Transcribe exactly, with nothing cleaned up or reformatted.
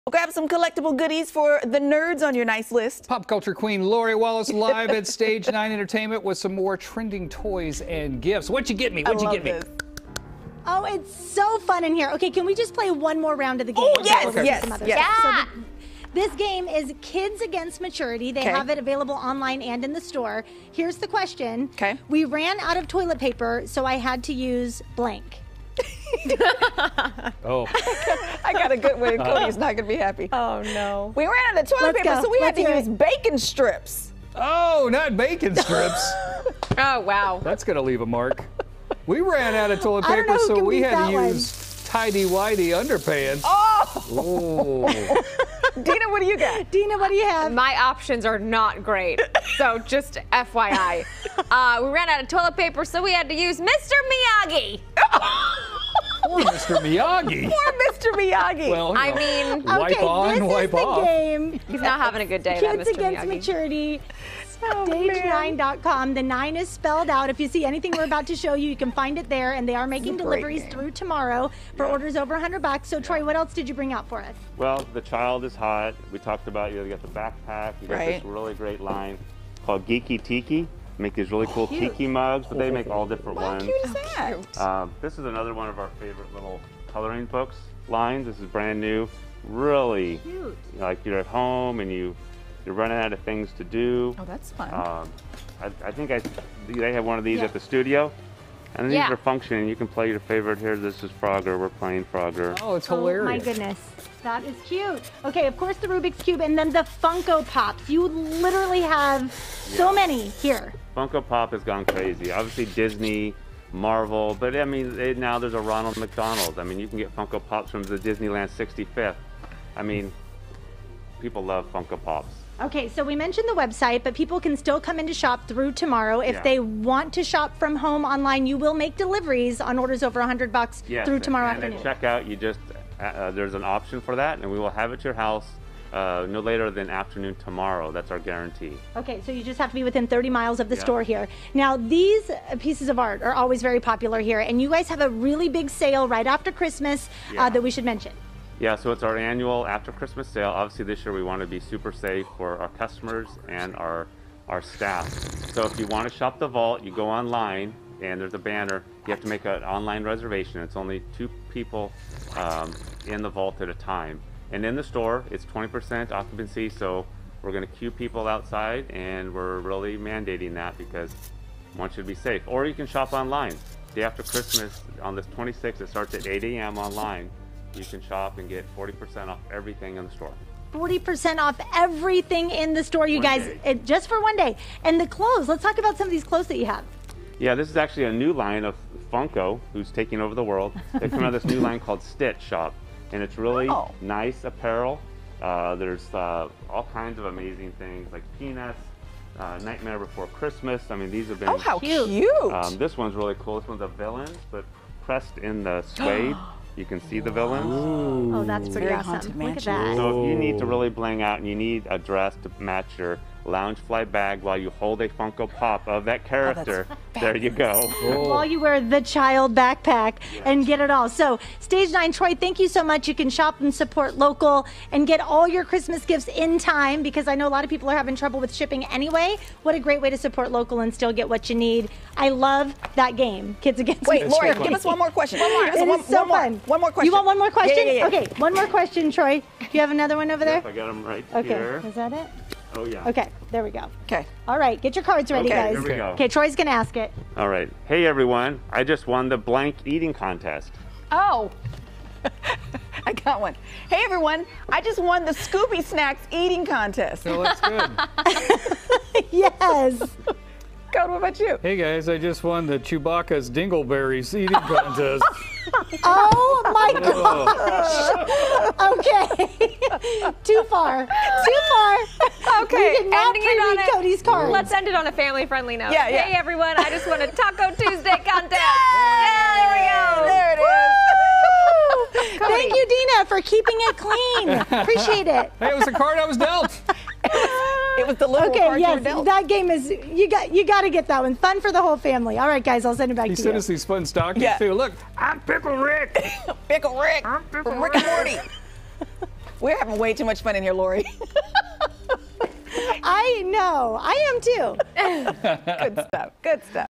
We'll grab some collectible goodies for the nerds on your nice list. Pop culture queen Lori Wallace live at Stage nine Entertainment with some more trending toys and gifts. What'd you get me? What'd you get me? This. Oh, it's so fun in here. Okay, can we just play one more round of the game? Oh, yes, okay. yes, yes. yeah. So the, this game is Kids Against Maturity. They okay. have it available online and in the store. Here's the question. Okay. We ran out of toilet paper, so I had to use blank. Oh. I got a good one. Cody's not going to be happy. Oh, no. We ran out of toilet Let's paper, go. so we Let's had to hear use it. bacon strips. Oh, not bacon strips. Oh, wow. That's going to leave a mark. We ran out of toilet I don't paper, know who so can we beat had to that use tidy-whitey underpants. Oh! Oh. Dina, what do you got? Dina, what do you have? My options are not great, so just F Y I. Uh, we ran out of toilet paper, so we had to use Mister Miyagi. Poor Mister Miyagi. Poor Mister Miyagi. Well, I you know, mean, wipe okay, on, this wipe is the off. game. he's not having a good day, that Kids Mister Against Miyagi. Maturity. Oh, stage nine dot com. The nine is spelled out. If you see anything we're about to show you, you can find it there. And they are making It's a great deliveries game. through tomorrow for Yeah. orders over one hundred bucks. So, Troy, what else did you bring out for us? Well, the child is hot. We talked about, you know, you got the backpack. You got Right. this really great line called Geeky Tiki. Make these really cool Cute. tiki mugs, but they make all different How ones. cute is that? Um, this is another one of our favorite little coloring books lines. This is brand new. Really, Cute. like you're at home and you, you're running out of things to do. Oh, that's fun. Um, I, I think I, they have one of these Yeah. at the studio. And these Yeah. are functioning. You can play your favorite here. This is Frogger. We're playing Frogger. Oh, it's Oh, hilarious. my goodness. That is cute. Okay, of course, the Rubik's Cube and then the Funko Pops. You literally have so Yeah. many here. Funko Pop has gone crazy. Obviously Disney, Marvel, but I mean it, now there's a Ronald McDonald. I mean you can get Funko Pops from the Disneyland sixty-fifth. I mean, people love Funko Pops. Okay, so we mentioned the website, but people can still come in to shop through tomorrow. If Yeah. they want to shop from home online, you will make deliveries on orders over one hundred bucks Yes, through tomorrow and afternoon. at checkout, you just uh, uh, there's an option for that, and we will have it to your house uh, no later than afternoon tomorrow. That's our guarantee. Okay, so you just have to be within thirty miles of the Yeah. store here. Now, these uh, pieces of art are always very popular here, and you guys have a really big sale right after Christmas uh, Yeah. that we should mention. Yeah, so it's our annual after Christmas sale. Obviously this year we want to be super safe for our customers and our our staff. So if you want to shop the vault, you go online and there's a banner. You have to make an online reservation. It's only two people um, in the vault at a time. And in the store, it's twenty percent occupancy, so we're going to queue people outside and we're really mandating that because we want you to be safe. Or you can shop online. Day after Christmas on the twenty-sixth, it starts at eight A M online. You can shop and get forty percent off everything in the store. forty percent off everything in the store, you One guys, day. it, just for one day. And the clothes, let's talk about some of these clothes that you have. Yeah, this is actually a new line of Funko, who's taking over the world. They come out with this new line called Stitch Shop, and it's really Oh. nice apparel. Uh, there's uh, all kinds of amazing things like Peanuts, uh, Nightmare Before Christmas. I mean, these have been. Oh, how Cute. cute. Um, this one's really cool. This one's a villains, but pressed in the suede. You can see the villains. Oh, that's pretty Very awesome. Haunted Look at Mansion. that. So if you need to really bling out and you need a dress to match your lounge fly bag while you hold a Funko Pop of that character, there you go. While you wear the child backpack and get it all. So, Stage nine, Troy, thank you so much. You can shop and support local and get all your Christmas gifts in time because I know a lot of people are having trouble with shipping anyway. What a great way to support local and still get what you need. I love that game, Kids Against Wait, Lori, Maturity. give us one more question. One more. Give us It one, is so one more. fun. One more question. You want one more question? Yeah, yeah, yeah. Okay, one more question, Troy. Do you have another one over there? Yep, I got them right Okay, here. is that it? Oh yeah. Okay, there we go. Okay. All right, get your cards ready, Okay, guys. here we go. Okay, Troy's gonna ask it. All right. Hey everyone, I just won the blank eating contest. Oh. I got one. Hey, everyone. I just won the Scooby Snacks eating contest. So that's good. Yes. Code, what about you? Hey guys, I just won the Chewbacca's Dingleberries eating contest. Oh my Oh. gosh. Okay. Too far. Too far. Okay, We did not ending it on pre-read a- Cody's cards. Let's end it on a family-friendly note. Yeah, yeah. Hey, everyone, I just won a Taco Tuesday contest. Yeah, there we go. There it is. Thank you, Dina, for keeping it clean. Appreciate it. Hey, it was the card I was dealt. It was the little Okay, card you were yes, dealt. that game is you got you got to get that one. Fun for the whole family. All right, guys, I'll send it back He to sent you. us these fun stockings Yeah. too. Look, I'm Pickle Rick. Pickle Rick I'm Pickle from Rick and Rick. Morty. We're having way too much fun in here, Lori. I know. I am too. Good stuff. Good stuff.